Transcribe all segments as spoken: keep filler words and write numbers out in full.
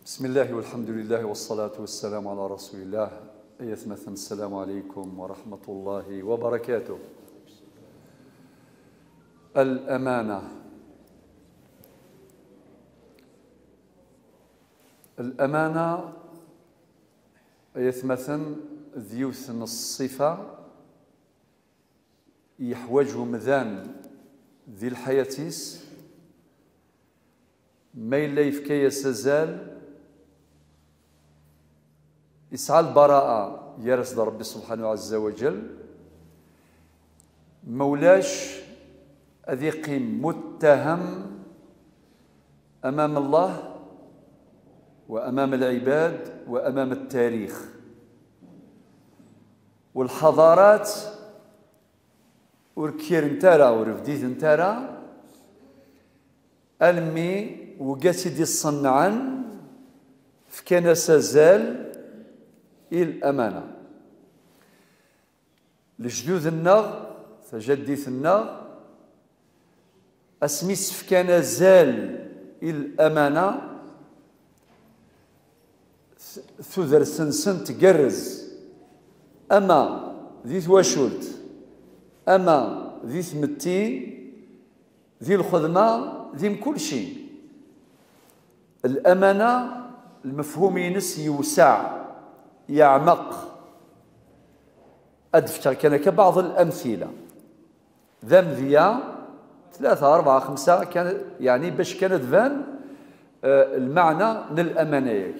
بسم الله والحمد لله والصلاة والسلام على رسول الله. أيثمثن السلام عليكم ورحمة الله وبركاته. الأمانة الأمانة أيثمثن ذيوثن الصفة يحوج مذان ذي الحياتيس ما إلا يفكي يسزال يسعى البراءة يرسل ربي سبحانه عز وجل مولاش أذي قيم متهم أمام الله وأمام العباد وأمام التاريخ والحضارات وركير انتارا ورفديت انتارا ألمي وقاسي دي الصنعان فكان سازال الأمانة لجدود النغ فجديث النغ أسميس فكان زال الأمانة ثذر سنسن تقرز أما ذي ثواشولت أما ذي ثمتي ذي الخدمة ذي كل شيء. الأمانة المفهوم ينس يوسع يعمق. أدفتر كان كبعض الأمثلة ذم ذيا ثلاثة أربعة خمسة كان يعني باش كانت فان المعنى من الأمانة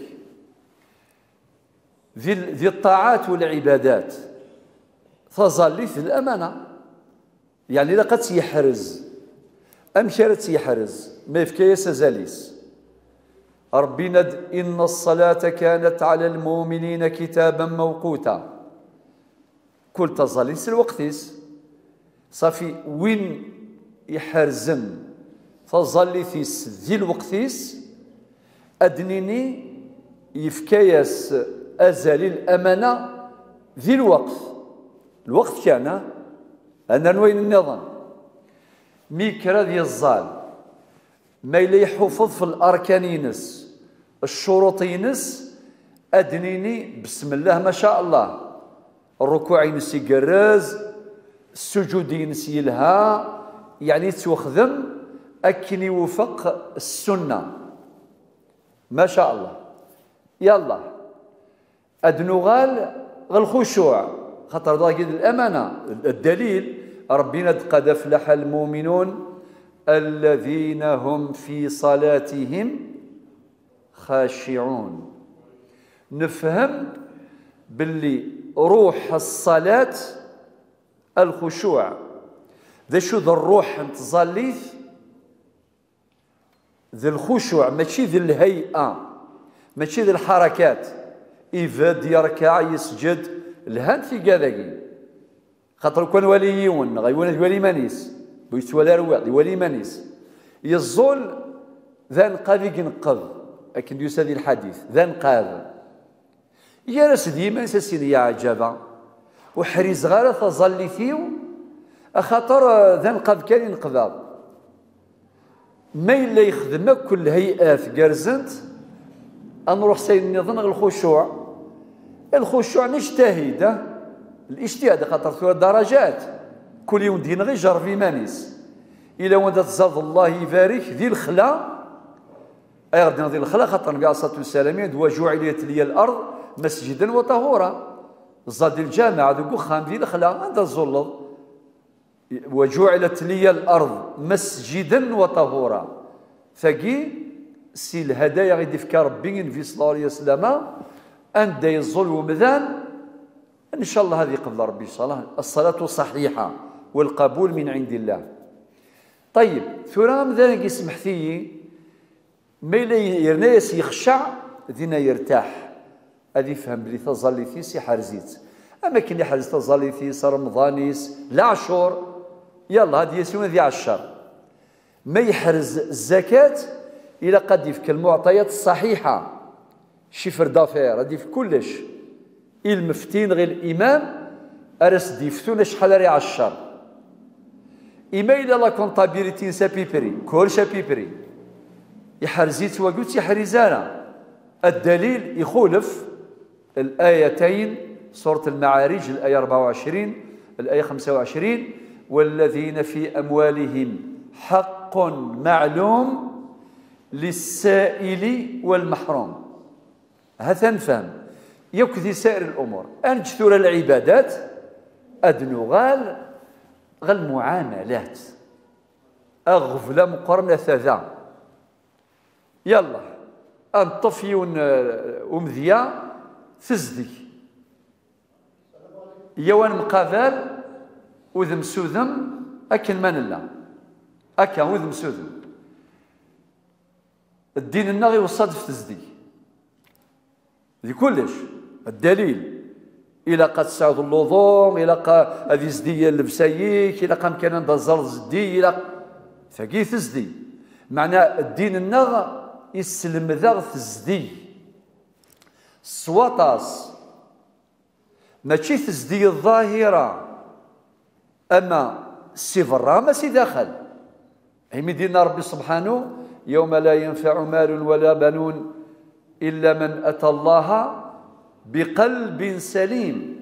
ذي ذي الطاعات والعبادات تظل في الأمانة يعني لقد يحرز أم شرت يحرز ما يفكي سزاليس ربي ند إن الصلاة كانت على المؤمنين كتابا موقوتا كل تظليس الوقتيس صافي وين يحرزن تظليثيس ذي الوقتيس أدنيني يفكيس أزل الأمانة ذي الوقت الوقت كان أنا نوين النظام ميكرا ذي الظال ما إلا يحفظ في الأركان ينس الشروط ينس أدنيني بسم الله ما شاء الله الركوع ينس يقرز السجود ينس يلها يعني توخذم أكن يوفق السنة ما شاء الله يلا أدنو غال الخشوع خطر ضاقد الأمانة الدليل ربنا قد أفلح المؤمنون الذين هم في صلاتهم خاشعون. نفهم باللي روح الصلاة الخشوع ذا شو ذا الروح انتظليث ذا الخشوع ماشي ذا الهيئة ماشي ذا الحركات يفاد يركع يسجد الهان في كذاكي خاطر كون وليون غيولد ولي مانيس بيتولى رواق ولي مانيس يزول ذا نقاذ ينقذ لكن يوسف هذه الحديث ذا نقاذ يا راس ديما ساسين يا عجبا وحريز غاله تظل فيو اخاطر ذا نقاذ كان ينقذ ما الا يخدمك كل هيئات كارزنت نروح سيد نظن الخشوع الخشوع نجتهد الاجتهاد خاطر ثلاث درجات كل يوم دين غير جرب في مانيس الى وين تزاد الله يبارك ذي الخلا اي غادي ذي الخلا خاطر النبي عليه الصلاه والسلام وجعلت لي الارض مسجدا وطهورا زاد الجامع ذوك خام ذي الخلا عند الزلط وجعلت لي الارض مسجدا وطهورا ثقي سي الهدايا غادي يفكر ربي في صلى الله عليه وسلم أن يظل ومذان إن شاء الله هذه قبل ربي صلاة الصلاة صحيحة والقبول من عند الله. طيب ثرام ذلك يسمح فيه ما يرناس يخشع ذينا يرتاح هذه يفهم بلي تظل فيس يحرزيت أما كان يحرز تظل فيس رمضانيس لا عشور يلا هذه يسون ذي عشر ما يحرز الزكاة إلى قد يفك المعطيات الصحيحة شفر دافير هادي في كلش المفتين غير الامام ارس ديفتون شحال راه عشر إما إذا لا كونطابيليتي نسا بيبري كل شا بيبري يحرزيت وقلت يحرزانا الدليل يخولف الآيتين سورة المعارج الآية أربعة وعشرين الآية خمسة وعشرين والذين في أموالهم حق معلوم للسائل والمحروم. هذا نفهم يكذي سائر الأمور أنجثر العبادات أدنو غال غال معاملات أغفل مقارنة ذا يلا أنطفي ومذيا تزدي يوان مقابل وذم سوذم أكن من الله أكا وذم سوذم الدين النغي والصدف تزدي ذي كلش الدليل إلى قد سعود اللوظوم إلى قد هذه زدية اللبسايك إلى قد كان ندزر زدي إلى فقي تزدي معنى الدين النغ يسلم ذا تزدي سواطاس ماشي تزدي الظاهرة أما السفرة ماشي داخل هم دينا ربي سبحانه يوم لا ينفع مال ولا بنون إلا من أتى الله بقلب سليم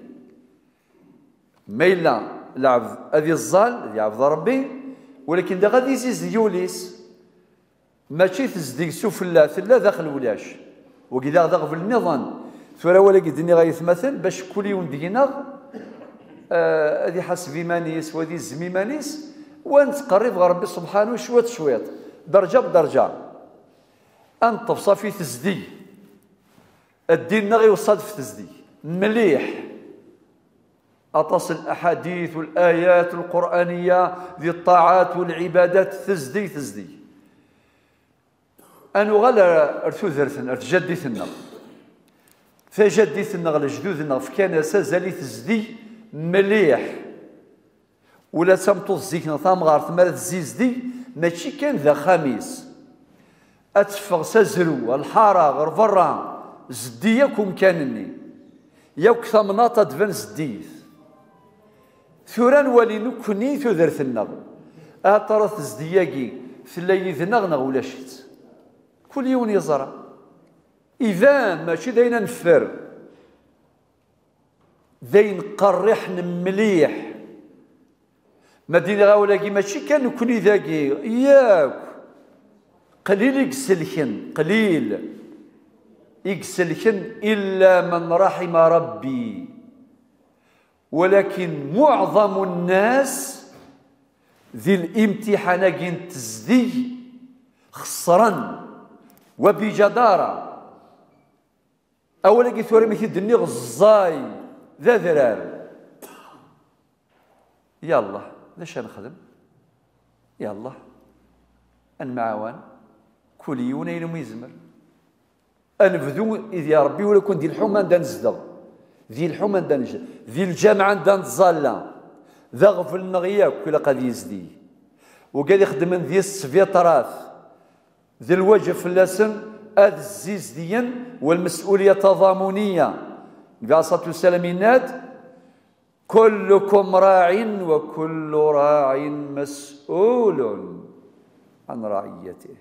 ميلا العبد هذه الظال يعبد ربي ولكن دا غادي يزيد يوليس ماشي تزدي سفلا ثلا داخل ولاش وكذا غدا في النظام ثورة ولا قدني غيتمثل باش كل يوم دينا هذه آه حسب مانيس وهذه زمي مانيس ونتقرب غير ربي سبحانه شوية شوية درجة بدرجة أنطف صافي تزدي الدين نغي والصدف تزدي مليح أتصل الأحاديث والآيات القرآنية ذي الطاعات والعبادات تزدي تزدي أنو غالا أرثو ذرثن أرث جديثنا فجديثنا غالا جدودنا فكان سازالي تزدي مليح ولا تمطو الزيكنا ثامغار ثمار تزيزدي ماشي كان ذا خميس أتفغ سازرو الحارة غير فرا زديكم كانني ياك ثمناطة دفن زديث ثوران ولي نكوني ثذرث النغ أطرث زدياكي ثلايث نغ ولا شيت كل يوم يزرع إذا ماشي داينا نفر داين قرحن مليح مدينة غاولاكي ماشي كان نكوني ذاكي ياك قليل يكسلكن قليل يكسلكن إلا من رحم ربي ولكن معظم الناس ذي الامتحان تزدي خسرا وبجدارة أولا كي ثوري مثل دني غزاي ذا ذرار يلا ليش نخدم يلا المعاون كل يوم ينمو يزمر أنفذو إذ يا ربي ولا كون ذي الحومة دا نزدغ ذي الحومة دا نجد ذي الجامعة دا نتظلى ذا غفل النغياك كل قد يزدي وقال يخدم ذي السفيطرات ذي الوجه في اللسن هذا الزيز ديا والمسؤولية تضامنية النبي عليه الصلاة والسلام يناد كلكم راع وكل راع مسؤول عن رعيته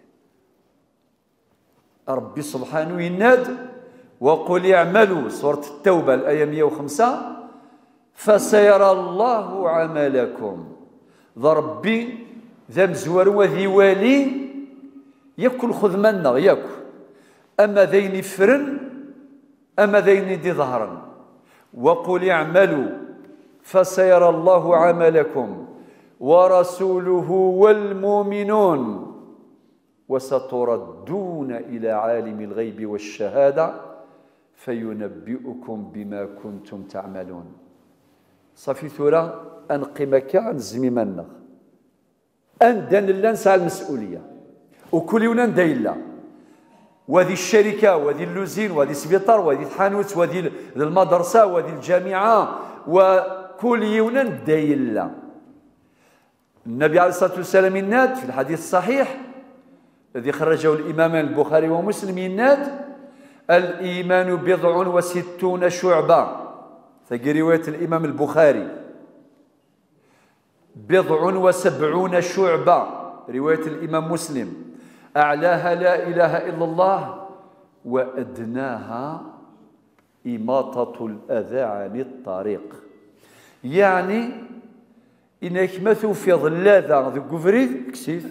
ربي سبحانه يناد وقل اعملوا سورة التوبة الآية مئة وخمسة فسيرى الله عملكم ذا ربي ذا مزور وذي والي ياكل خذ منا ياكل أما ذين فرن أما ذين دي ظهرا وقل اعملوا فسيرى الله عملكم ورسوله والمؤمنون وستردون إلى عالم الغيب والشهادة فينبئكم بما كنتم تعملون صافي ثورة أنقمك عن زميمنا أن دان الله نسعى المسؤولية وكل يوم ندايلا وهذه الشركة وهذه اللوزين وهذه السبيطار وهذه الحانوت وهذه المدرسة وهذه الجامعة وكل يوم ندايلا النبي عليه الصلاة والسلام يناد في الحديث الصحيح الذي خرجه الإمامان البخاري ومسلم يناد الإيمان بضع وستون شعبة في رواية الإمام البخاري بضع وسبعون شعبة رواية الإمام مسلم أعلاها لا إله إلا الله وأدناها إماطة الأذى عن الطريق. يعني إنك ما توفيض اللاذة ذو قفريد كسيت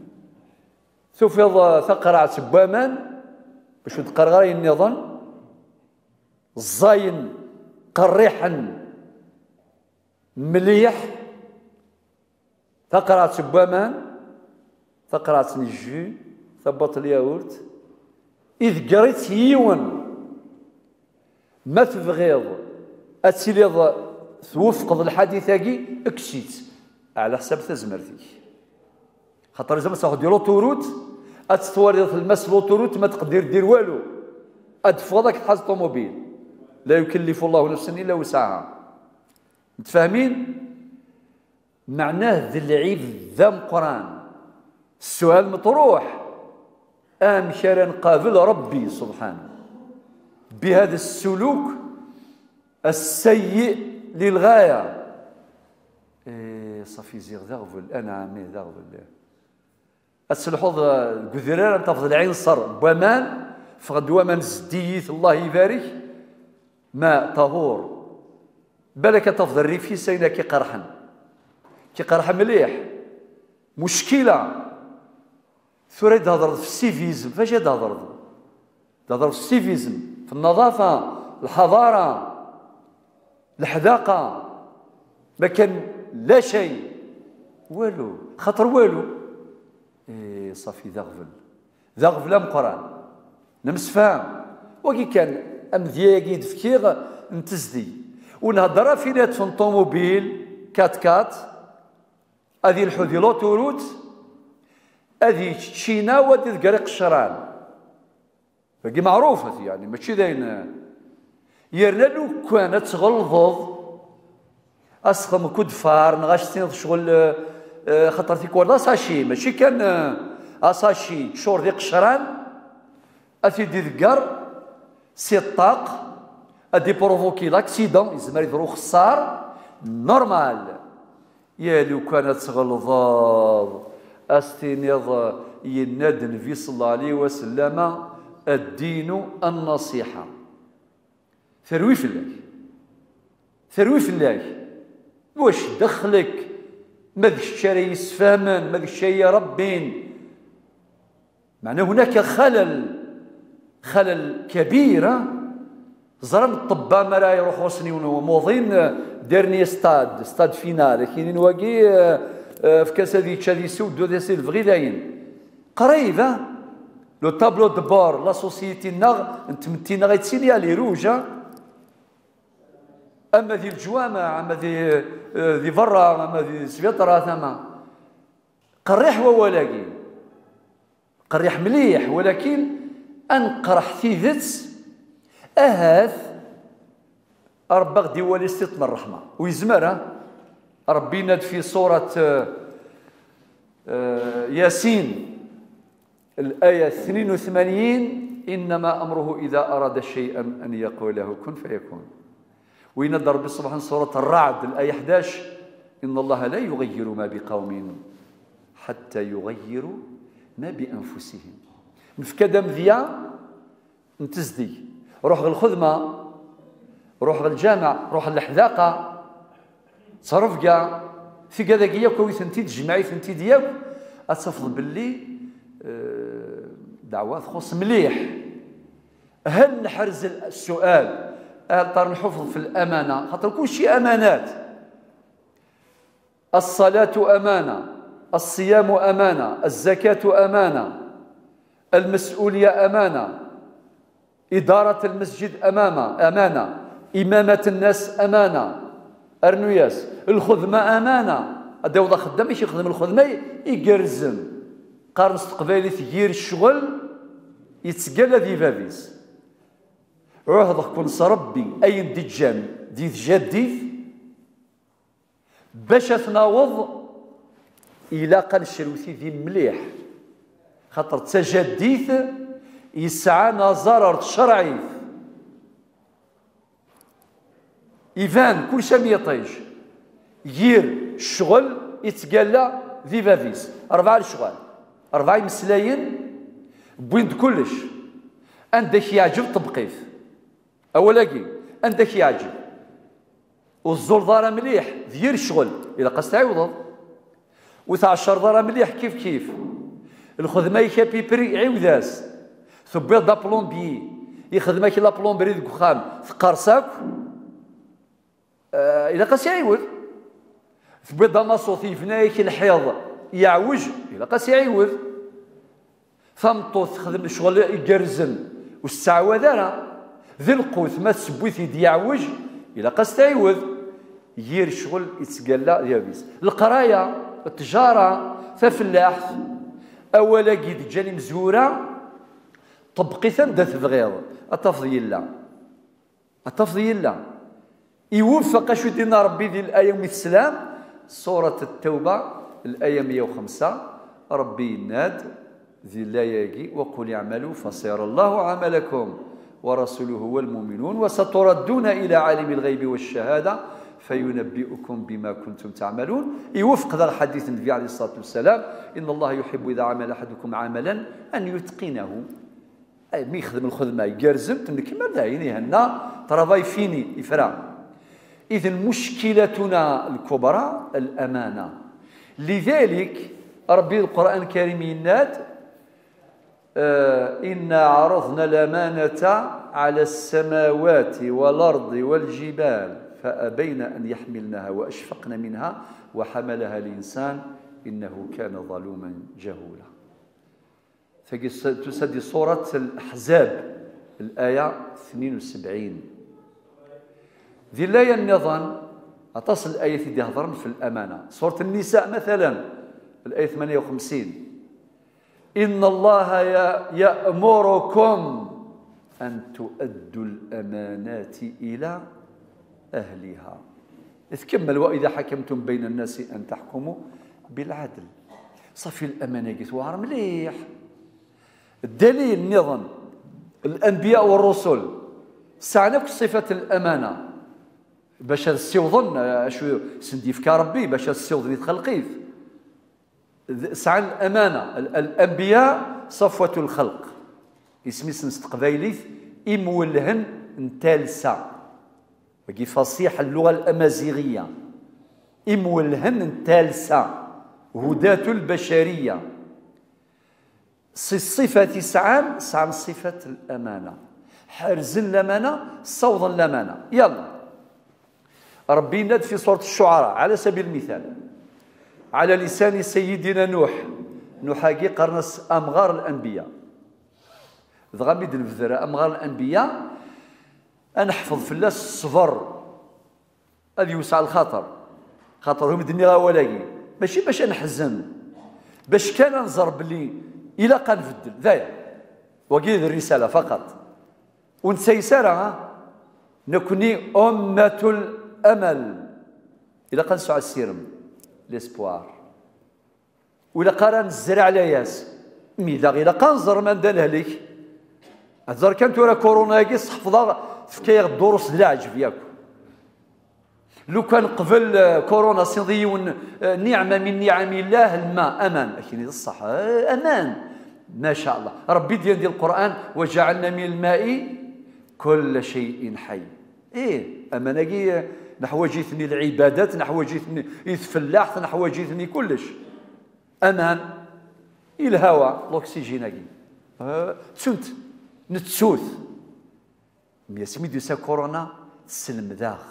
توفيض ثقرعة بوامان باش تقرغري النظام الزاين قريحا مليح ثقرعة بوامان ثقرعة الجو ثبط الياورت إذ قريت يون ما تبغيض أتسيليض توفقض الحديثاكي اكسيت على حساب تزمرتي خاطر زعما تاخذ دير لوطوروت اتستوري في المس لوطوروت ما تقدر دير والو ادفو هذاك تحاز طوموبيل لا يكلف الله نفسا الا وسعها. متفاهمين؟ معناه ذي العيب ذا قران. السؤال مطروح ام كان نقابل ربي سبحانه بهذا السلوك السيء للغايه؟ إيه صافي زيغ ذاغفل انا عمي ذاغفل السلحوظ القذران تفضل العين صر بوامان فغد ومان زديت الله يبارك ماء طهور بالك تفضل الريفي سينا كي قرحن كي قرحن مليح مشكله ثوري تهضر في السيفيزم. فاش تهضر؟ تهضر في السيفيزم، في النظافه، الحضاره، الحداقه، ما كان لا شيء والو خاطر والو. إيه صافي ذا غفل ذا غفل ام قران نمس فاهم وكي كان ام دياكي تفكير نتزدي ونهضر في نات في الطوموبيل كات كات هذه الحوذي لوتوروت هذه تشينا ودي ذكري قشران باقي معروفه يعني ماشي داين يرنا لو كانت تغلظض اسخم كود فار نغاش سين شغل خاطر تيكون اساشي ماشي كان اساشي شور ديال قشران اتيدي ذكر سي الطاق ادي بروفوكي لاكسيدون يزمر يديرو خسار نورمال. يا لو كانت تغلظض استنيض يناد النبي صلى الله عليه وسلم الدين النصيحه. ثروي في الله ثروي في الله واش دخلك ما ذاك الشيء يسفهمن ما ذاك الشيء ربين. معناه هناك خلل خلل كبير زرم الطباء ما لا يروحوا سنيون موظين ديرني ستاد ستاد فينال كاينين واقي في كاس هذيك هذه سود دو ديسيل فغي داين قريبه لو طابلو دو بور لا سوسيتي ناغ نتمتينا غيتسيني لي روجا اما ذي الجوامع اما ذي ذي برا اما ذي سفيطره ثما قريح وولاكي قريح مليح ولكن انقرح ثيثت اهاث ربي غدي يولي ستة من الرحمه ويزمر ربي ناد في سوره ياسين الايه اثنين وثمانين انما امره اذا اراد شيئا ان يقول له كن فيكون. وينادى ربي سبحانه سورة الرعد الآية أحد عشر إن الله لا يغير ما بقوم حتى يغيروا ما بأنفسهم. نفكا مذيا نتزدي روح للخدمة روح للجامع روح للحذاقة تصرف كاع في كذا كيا كوي ثنتي تجمعي ثنتي ديالك أتصفض باللي دعوات خص مليح. هل نحرز السؤال طار نحفظ في الأمانة خاطر كل شيء أمانات. الصلاة أمانة، الصيام أمانة، الزكاة أمانة، المسؤولية أمانة، إدارة المسجد أمانة أمانة، إمامة الناس أمانة، أرنوياس الخدمة أمانة. هذا وضع خدام باش يخدم الخدمة يقرزم قارن استقبالي تغيير الشغل يتسقال ذي فافيس عهدك كون ربي اين دي جام دي جديد باش تناوض الى قال الشروثي ذي مليح خاطر تجديث يسعى نظر شرعي يفان كل شيء يطيش يير الشغل يتقال ذي فافيس أربعة الشغل أربعة مسلاين بوينت كلش عندك يعجب طبقيف اولاكي عندك يعجب والزور ضاره مليح دير الشغل الا قاس تعوض وتاع الشر ضاره مليح كيف كيف الخدمه يكابي بري عيوداس ثبيط دا بلومبي يخدمك لا بلومبري ديك الخام تقرصاك آه الا قاس يعوض ثبيط دا ماسوطي فنايك الحيض يعوج الا قاس يعوض فمطو تخدم الشغل يقرزن والسعوه راه ذي القوت ما تسبويث يعوج الا قاس تعوض يير شغل يتسقلا يابيس القرايه التجاره ففلاح اولا كي جاني مزوره طبقيثا دا تبغيض التفضيل الله التفضيل الله يوفق شو دينا ربي ذي الايه من السلام سوره التوبه الايه مئة وخمسة ربي يناد ذي الايه وقل اعملوا فسيرى الله عملكم ورسوله والمؤمنون وستردون الى عالم الغيب والشهاده فينبئكم بما كنتم تعملون يوفق ذا الحديث النبي عليه الصلاه والسلام ان الله يحب اذا عمل احدكم عملا ان يتقنه اي مي يخدم الخدمه يقرزم كما داين يهنا ترافاي فيني يفرا اذا مشكلتنا الكبرى الامانه لذلك ربي القران الكريم يناد آه إنا عرضنا الأمانة على السماوات والأرض والجبال فأبين أن يحملنها وأشفقن منها وحملها الإنسان إنه كان ظلوما جهولا. تسدي سورة الأحزاب الآية اثنين وسبعين. ذي الآية النظام أتصل الآية دي هضرن في الأمانة. سورة النساء مثلا الآية ثمانية وخمسين إن الله يأمركم أن تؤدوا الأمانات إلى أهلها. تكمل وإذا حكمتم بين الناس أن تحكموا بالعدل. صافي الأمانة قلت واعر مليح. الدليل النظام الأنبياء والرسل سعناك صفة الأمانة باش السيوضن شو سنديف كربي باش السيوضن يتخلقيف سعى الأمانة الأنبياء صفوة الخلق اسمي سنست قبايليث إمولهن نتالسا وكي فصيح اللغة الأمازيغية إمولهن نتالسا هداة البشرية صفة سعان سعان صفة الأمانة حرز الأمانة صوض الأمانة يلا ربي ناد في سورة الشعراء على سبيل المثال على لسان سيدنا نوح نوحاكي قرنس أمغار الأنبياء ذغامي البذرة أمغار الأنبياء أنحفظ في الله الصبر هذا يوسع الخطر خاطرهم الدنيا غاولاكي ماشي باش نحزن باش كان نزر بلي إلا قنفدل ذايا وقيل الرسالة فقط ونسيسارة نكوني أمة الأمل إلا قنسوا على السيرم ليسبوار ولا قران الزرع لا ياس ميدا غير قنزر من دانه ليك هزر كانت ورا كورونا كي صحفظا فكايغ الدروس العجب ياك لو كان قبل كورونا صديون نعمه من نعم الله الماء امان اكيد الصح امان ما شاء الله ربي ديال ديال القران وجعلنا من الماء كل شيء حي ايه امان كي نحو جيتني العبادات نحو جيتني يتفلاح نحو جيتني كلش امان الهواء الاكسجين كي أه تسنت نتسوث مي سمي ديسا كورونا تسلم ذاخ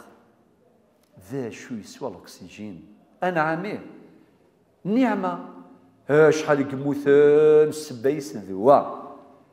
ذا شو يسوى الاكسجين انا عاميه نعمه شحال يموتن السبايس ذوا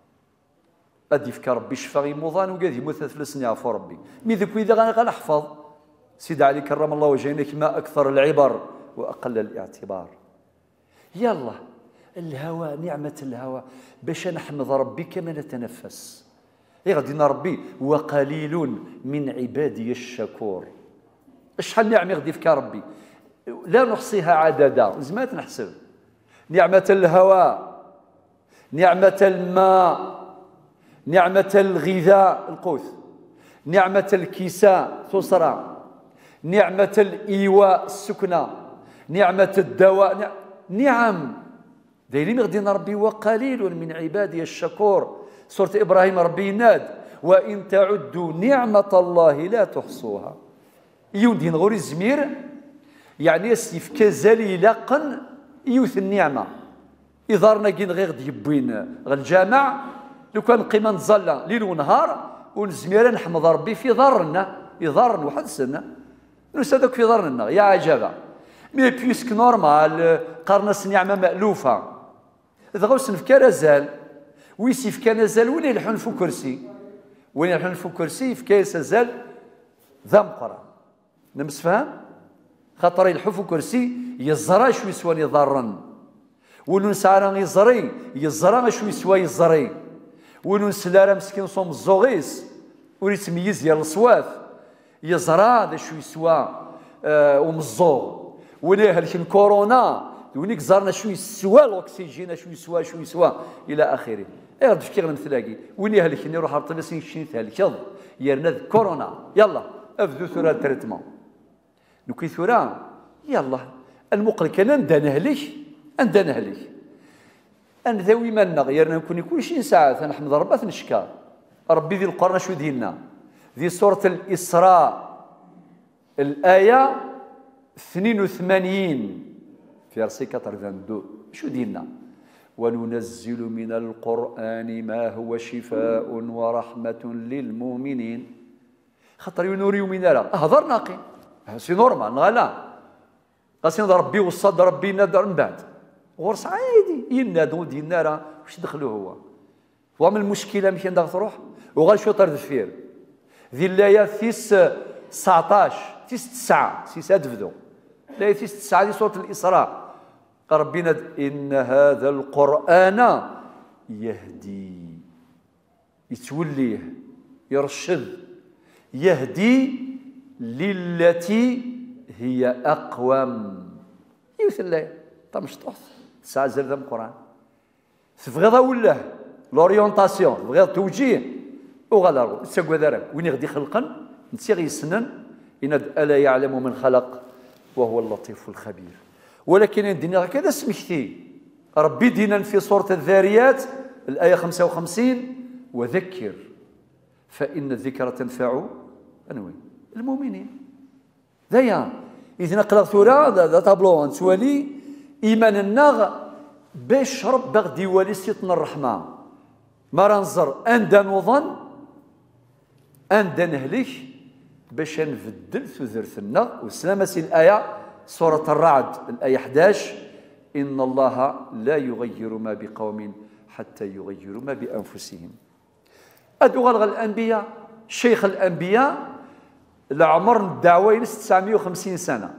غادي يفكر ربي شفا غيموضان وقاد يموت ثلاث سنين عفو ربي مي ذاك اذا غنحفظ سيدي علي كرم الله وجهك ما اكثر العبر واقل الاعتبار يلا الهواء نعمه الهواء باش نحمد ربي كما نتنفس اي غادي ربي وقليل من عبادي الشكور شحال نعمه غادي يفكر ربي لا نحصيها عددا زعما نحسب نعمه الهواء نعمه الماء نعمه الغذاء القوت نعمه الكساء ثسرى نعمه الايواء السكنه نعمه الدواء نعم دايرين غادي ربي وقليل من عبادي الشكور سورة إبراهيم ربي يناد وإن تعدوا نعمة الله لا تحصوها. يودين غوري الزمير يعني يسيف كزالي لقن يوث النعمة إذارنا كين غير ديبوين الجامع لو كان قيمة نظلة ليل ونهار ونزمير نحمد ربي في ضرنا يضرن واحد السنة نسادك في ضرنا يا عجبا مي بيسك نورمال قرنس نعمة مألوفة إذا غوسن في كرزال ويسي في كنزال وين يلحون في كرسي وين يلحون في كرسي في كاس زال ذا مقرا نمس فهم خاطر يلحو في كرسي يزرى شو يسوى يضرن ولو نسعر يزري يزرى شو يسوى يزري ولو نسلارا مسكين صوم الزوغيس وريتميز يا الصواف يزرى هذا شو يسوى آه ومزوغ وليه هلكن كورونا ونيك زارنا شو يسوى الاكسجين شو يسوى شو يسوى الى اخره. اي تفكير من تلاقي وين يهلكني يروح على طبيس يشين تهلك يرنا كورونا يلا افذو ثورة التريتمون نكي ثورة يلا المقل كان ندانا هليك ندانا هليك ان ذوي منا يرنا نكون كل شيء ساعه نحمد ربي نشكر ربي ذي القرن شو ديالنا ذي سورة الإسراء الآية اثنين وثمانين في رسي اثنين شو ديالنا وننزل من القرآن ما هو شفاء ورحمة للمؤمنين خاطر ينوريو من لا هضر ناقي سي نورمال لا غاسي ربي وصاد ربي نادر من بعد غرس عادي ينادو ديالنا راه واش دخلو هو هو من المشكلة مشي ندغ تروح وغال شو طرد فير ذي الآية تيس تسعطاش تيس تسعة تيس أدفدو الآية تيس تسعة دي سورة الإسراء ربنا إن هذا القرآن يهدي يتوليه يرشد يهدي للتي هي أقوم يوث الآية طمشطوح تسعة زرد القرآن تبغيضها ولا لوريونتاسيون تبغيض توجيه وغالارو تساقوا ذلك وين يغدي خلقا نتيغي سنن إن ألا يعلم من خلق وهو اللطيف الخبير. ولكن الدنيا هكذا سمحتي ربي دينا في سورة الذاريات الآية خمسة وخمسين وذكر فإن الذكرى تنفع أنوي المؤمنين. ذايا إذا نقرأ ثورة ذا طابلو نسوالي إيمان الناغ باش رب غدي يوالي سيطنا الرحمة ما رنزر أندا نوضن أندا نهلك باش نفدل ثذرثنا وسلامة الآية سورة الرعد الآية أحد عشر إن الله لا يغير ما بقوم حتى يغيروا ما بأنفسهم. أدو غلغ الأنبياء شيخ الأنبياء العمر الدعوة ينس تسعمائة وخمسين سنة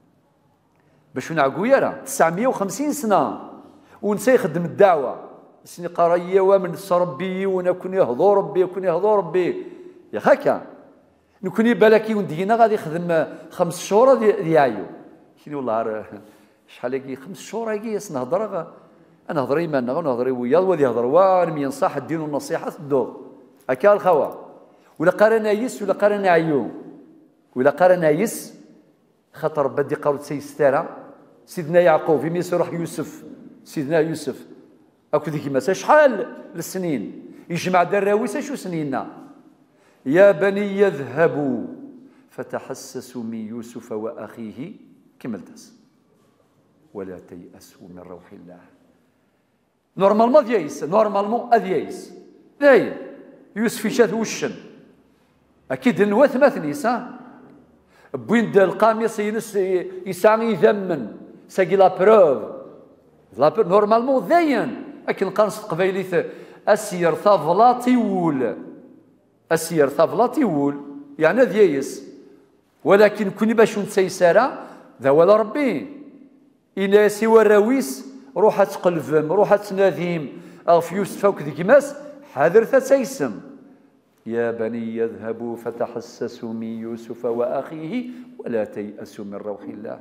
باش نعقو يرى تسعمائة وخمسين سنة ونسى يخدم الدعوة سني قرايه ومن ربي ونكون يهضو ربي يكون يهضو ربي يا هكا نكون بالكي وندينا غادي يخدم خمس شهور ديالو شنو والله شحال هكي خمس شهور هكي نهضر انا هضر ايماننا ونهضر ويا الوالد يهضر وان ينصح الدين والنصيحه تدور هكا الخوا ولا قرا نايس ولا قرا نعيو ولا قرا نايس خاطر بدي قرض سيستارا سيدنا يعقوب في ميسر روح يوسف سيدنا يوسف اكو ذيك ما شحال السنين يجمع دراويس شو سنيننا يا بني يذهبوا فتحسسوا من يوسف واخيه كملتس ولا تيأسوا من روح الله. نورمالمون ديايس نورمالمون اديايس داير يوسف شاف وشن اكيد الوث مثنيس ها بوين دا القاميص ينس يسعى يذمن ساقي لا بروف لا بروف نورمالمون ذاين لكن قرص قبيلي اسير ثافلاطي وول اسير ثافلاطي وول يعني ديايس ولكن كوني باش نتسيسارا ذا ولا ربي إلا سوى الراويس روح تقلفم روح تناديم أغف يوسف وكذي كماس حذر تسيسم يا بني يذهبوا فتحسسوا من يوسف وأخيه ولا تيأسوا من روح الله.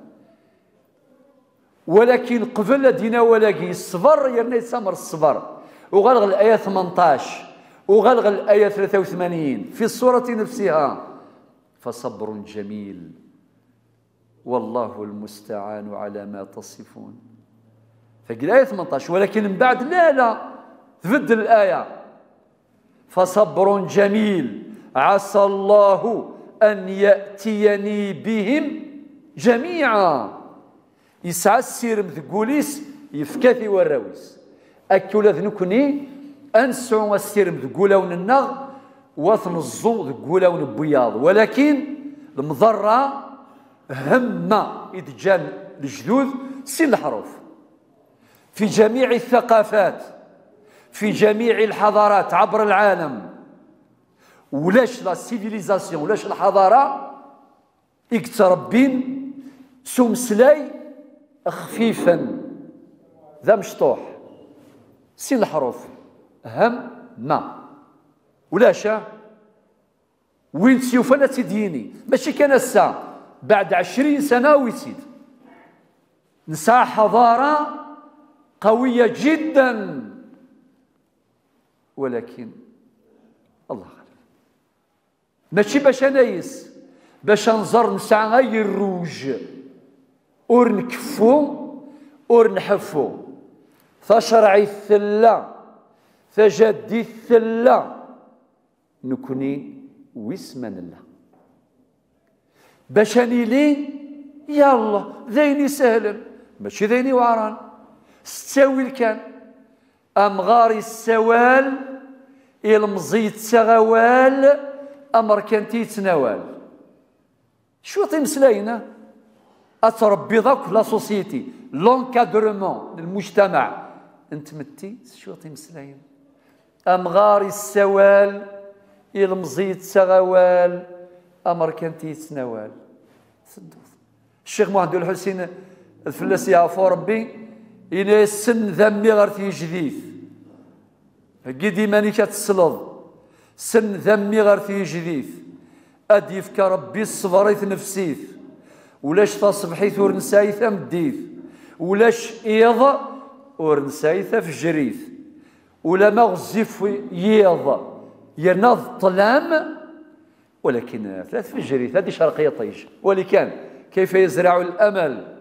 ولكن قبل دينا ولاقي الصبر يرني سمر الصبر وغلغ الآية ثمانية عشر وغلغ الآية ثلاثة وثمانين في السورة نفسها فصبر جميل والله المستعان على ما تصفون. فقال الآية ثمانية عشر ولكن من بعد لا لا تبدل الآية فصبر جميل عسى الله أن يأتيني بهم جميعا. يسعى السير مثقوليس يفكاثي والراويس أكولا ذنكني أنسعوا السير مثقولا وننغ وثنزو ذقولا ونبياض، ولكن المضرة همة إدجان الجذوذ سن الحروف في جميع الثقافات في جميع الحضارات عبر العالم. ولاش لا سيفيليزاسيون ولاش الحضارة اقتربين سمسلاي خفيفا ذا مشطوح سن الحروف هم ما ولاشا وين سيوفنا تديني ماشي كان الساعة بعد عشرين سنة ويسيد نساء حضارة قوية جدا، ولكن الله غالب ماشي باش انايس باش نزر نسعى غير الروج اور نكفو اور نحفو فشرعي الثلة فجدي الثلة نكوني واسمان الله باش انيلي يلا ذيني سهلا ماشي ذيني وعران ستاويل كان أمغاري السوال المزيد سغوال أمر كانتي يتناول شو تمسلاينا أتربي ذاك لا سوسيتي لونكادرمون المجتمع انت متي شو تمسلاين أمغاري السوال المزيد سغوال أمر كانتي يتناول. الشيخ محمد الحسين الفلاس يعفو ربي إلى السن ذمي غير في جديث قدي ماني كتسلظ سن ذمي غير في جديث أدي يفك ربي الصبريث نفسيث ولاش تصبحيث ورنسايث مديث ولاش إيض ورنسايث فجريث ولا ما غزيف ييض يناض طلام، ولكن ثلاث فجريث هذه شرقية طيش. ولكن كيف يزرع الأمل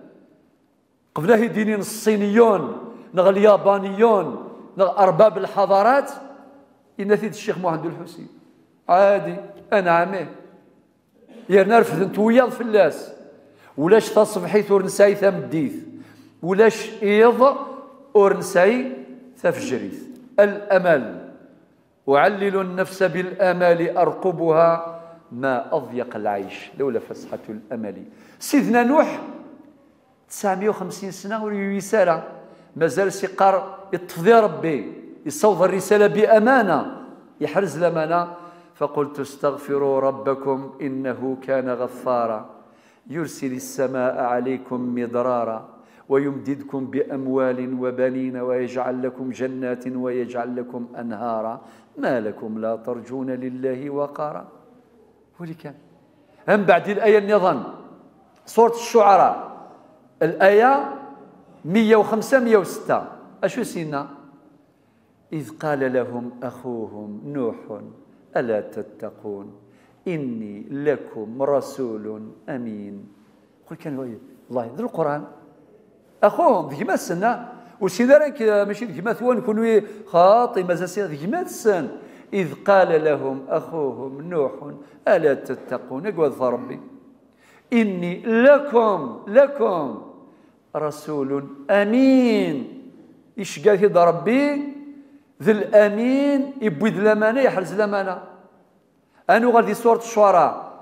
قبله دينين الصينيون نغ اليابانيون نغ أرباب الحضارات إن ثيد الشيخ محمد الحسين عادي أنا عميه يا نرفض انت وياض فلاس ولاش تصبحي ثورنساي ثمديث ولاش إيض أورنساي ثفجريث. الأمل أعلل النفس بالآمال أرقبها ما أضيق العيش لولا فسحة الأمل. سيدنا نوح تسعمائة وخمسين سنة ورسالة مازال سيقار يطفضي ربي يصوض الرسالة بأمانة يحرز الأمانة فقلت استغفروا ربكم إنه كان غفارا يرسل السماء عليكم مدرارا ويمددكم بأموال وبنين ويجعل لكم جنات ويجعل لكم أنهارا ما لكم لا ترجون لله وقارا. ولكن هم بعد الآية النظام سورة الشعراء الآية مئة وخمسة مئة وستة أشو سينا إذ قال لهم أخوهم نوح ألا تتقون إني لكم رسول أمين. قل كان الله ذو القرآن أخوهم ذيك ما السنة وسينا راك ماشي ذيك ما ثوان كونوا خاطي مازال سينا ذيك ما السن إذ قال لهم أخوهم نوح ألا تتقون أقوى ربي إني لكم لكم رسول أمين. إيش قال هذا ربي ذي الأمين يبوذ الأمانة يحرز الأمانة. أنا غادي سورة الشعراء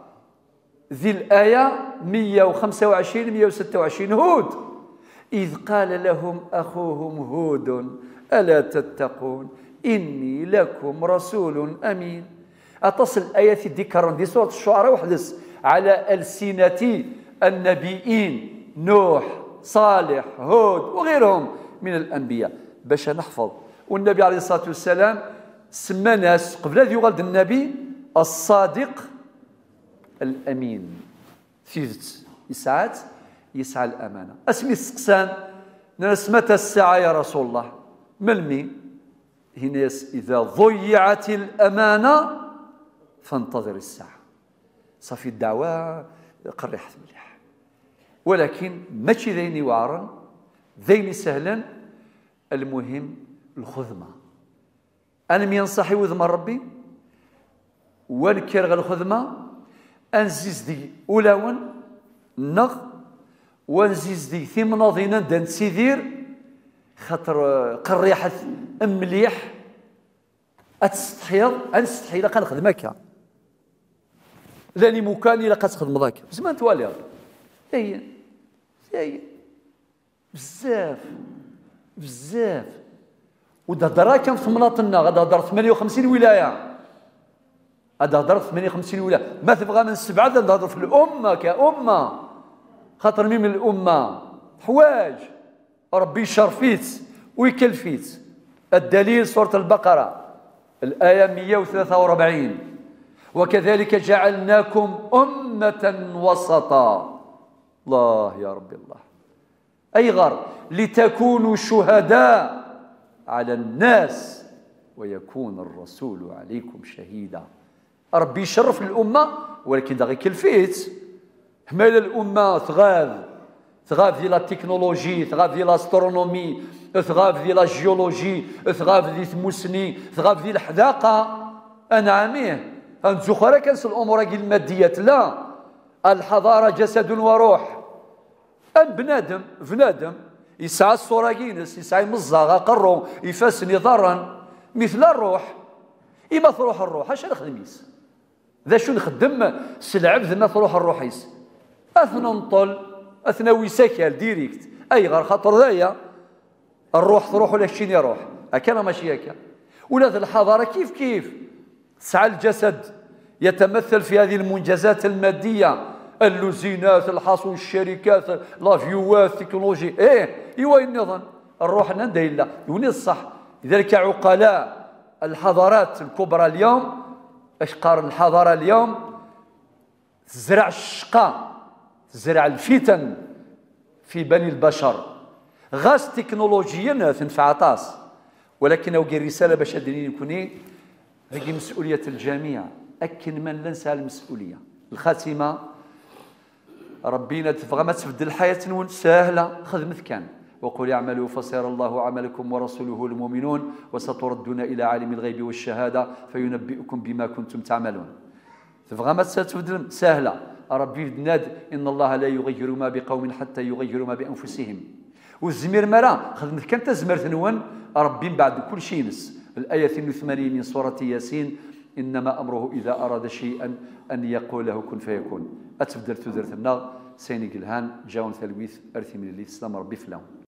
ذي الآية مئة وخمسة وعشرين مئة وستة وعشرين هود إذ قال لهم أخوهم هود ألا تتقون إني لكم رسول أمين. أتصل الآية ذكر في سورة الشعراء وحدث على ألسنة النبيين نوح صالح هود وغيرهم من الأنبياء باش نحفظ. والنبي عليه الصلاة والسلام سمى ناس قبل ذي يغلد النبي الصادق الأمين ثيث يسعات يسعى الأمانة. اسمي السقسان ناس متى الساعة يا رسول الله ملمي هنا إذا ضيعت الأمانة فانتظر الساعة صافي الدعوة قريح مليح. ولكن ماشي ذيني وعرا ذيني سهلا. المهم الخذمة. أنا مينصحي وذم ربي ونكر غير الخدمة أنزيز دي أولاون نغ ونزيز دي ثمناضينا دان سيدير خاطر قريحة مليح أتستحيض أنستحي لقا نخدمك لاني مكاني لقا تخدم ذاك زمان توالي هي هي بزاف بزاف ودهضرها كان في مناطقنا غادا هضر ثمانية وخمسين ولايه غادا هضر ثمانية وخمسين ولايه ما تبغى من سبعه نهضر في الامه كامه خاطر مين من الامه حوايج ربي يشرفيت ويكلفيت الدليل سوره البقره الايه مئة وثلاثة وأربعين وكذلك جعلناكم امه وسطا الله يا ربي الله اي غار لتكونوا شهداء على الناس ويكون الرسول عليكم شهيدا ربي يشرف الأمة ولكن داغي كلفيت حمال الأمة ثغاف ثغاف ديال التكنولوجي ثغاف ديال الاسترونومي ثغاف ديال الجيولوجي ثغاف ديال التموسني ثغاف ديال الحداقة أنعميه هنتو خرا كنس الأمور الماديات لا الحضارة جسد وروح أم بنادم بنادم يسعى الصوراكينس يسعى مزاغا قرو يفاسني ضرا مثل الروح إما تروح الروح اش نخدميس ذا شو نخدم سلعب ما تروح الروح يس اثنا نطل اثنا ويساكل ديريكت اي غير خاطر ذايا الروح تروح ولا شيني يروح هكا ماشي هكا ولا الحضاره كيف كيف تسعى الجسد يتمثل في هذه المنجزات الماديه اللوزينات الحصول الشركات لافيوات التكنولوجي ايه ايوا النظام الروح ندايلا يوني الصح لذلك عقلاء الحضارات الكبرى اليوم اش قارن الحضاره اليوم تزرع الشقاء تزرع الفتن في بني البشر غاز تكنولوجيا تنفع طاس ولكن اوكي الرساله باش ادري يكوني هذه مسؤوليه الجميع اكن من لا ننسى المسؤوليه الخاتمه ربينا تبغى ما تبدل الحياه نون سهله خدمت كان وقل اعملوا فسيرى الله عملكم ورسوله المؤمنون وستردون الى عالم الغيب والشهاده فينبئكم بما كنتم تعملون تبغى ما تبدل سهله ربي بناد ان الله لا يغير ما بقوم حتى يغيروا ما بانفسهم والزمير مرا خدمت كان تزمر ثنون ربي بعد كل شيء نس الايه اثنين وثمانين من سوره ياسين انما امره اذا اراد شيئا ان يقول له كن فيكون اتبدل تدرت النار سيني قلهان جاون ثلويث ارثي من اللي تسلم ربي فلاهم